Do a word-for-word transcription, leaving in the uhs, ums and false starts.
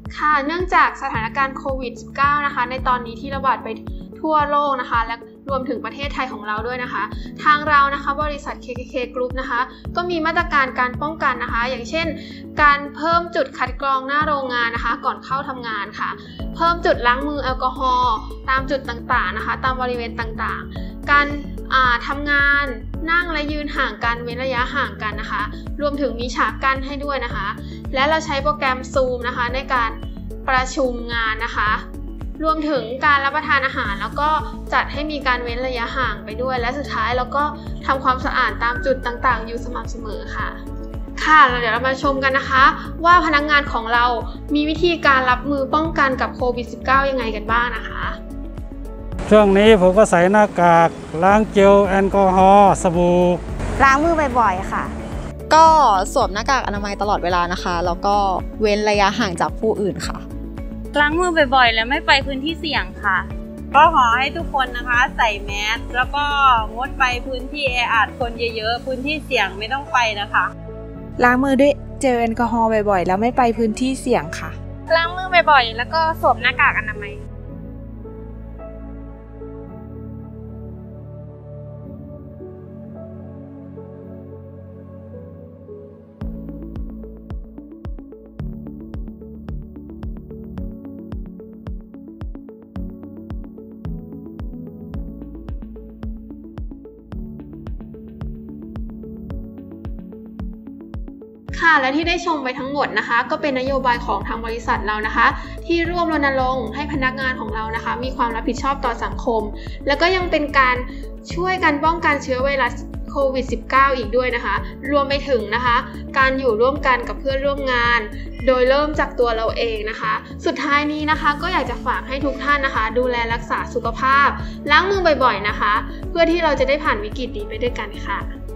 ค่ะเนื่องจากสถานการณ์โควิด สิบเก้า นะคะในตอนนี้ที่ระบาดไปทั่วโลกนะคะและรวมถึงประเทศไทยของเราด้วยนะคะทางเรานะคะบริษัท เค เค เค Group นะคะก็มีมาตรการการป้องกันนะคะอย่างเช่นการเพิ่มจุดคัดกรองหน้าโรงงานนะคะก่อนเข้าทำงานค่ะเพิ่มจุดล้างมือแอลกอฮอล์ตามจุดต่างๆนะคะตามบริเวณต่างๆการทำงานนั่งและยืนห่างกันเว้นระยะห่างกันนะคะรวมถึงมีฉากกั้นให้ด้วยนะคะและเราใช้โปรแกรม Zoom นะคะในการประชุมงานนะคะรวมถึงการรับประทานอาหารแล้วก็จัดให้มีการเว้นระยะห่างไปด้วยและสุดท้ายเราก็ทำความสะอาดตามจุดต่างๆอยู่สม่ำเสมอค่ะค่ะเดี๋ยวเรามาชมกันนะคะว่าพนักงานของเรามีวิธีการรับมือป้องกันกับโควิด สิบเก้า ยังไงกันบ้างนะคะช่วงนี้ผมก็ใส่หน้ากากล้างเจลแอลกอฮอล์สบู่ล้างมือบ่อยๆค่ะก็สวมหน้ากากอนามัยตลอดเวลานะคะแล้วก็เว้นระยะห่างจากผู้อื่นค่ะล้างมือบ่อยๆและไม่ไปพื้นที่เสี่ยงค่ะก็ขอให้ทุกคนนะคะใส่แมสแล้วก็งดไปพื้นที่แออัดคนเยอะๆพื้นที่เสี่ยงไม่ต้องไปนะคะล้างมือด้วยเจลแอลกอฮอล์บ่อยๆแล้วไม่ไปพื้นที่เสี่ยงค่ะล้างมือบ่อยๆแล้วก็สวมหน้ากากอนามัยค่ะและที่ได้ชมไปทั้งหมดนะคะก็เป็นนโยบายของทางบริษัทเรานะคะที่ร่วมรณรงค์ให้พนักงานของเรานะคะมีความรับผิดชอบต่อสังคมแล้วก็ยังเป็นการช่วยกันป้องกันเชื้อไวรัสโควิด สิบเก้า อีกด้วยนะคะรวมไปถึงนะคะการอยู่ร่วมกันกับเพื่อนร่วมงานโดยเริ่มจากตัวเราเองนะคะสุดท้ายนี้นะคะก็อยากจะฝากให้ทุกท่านนะคะดูแลรักษาสุขภาพล้างมือบ่อยๆนะคะเพื่อที่เราจะได้ผ่านวิกฤตนี้ไปด้วยกันค่ะ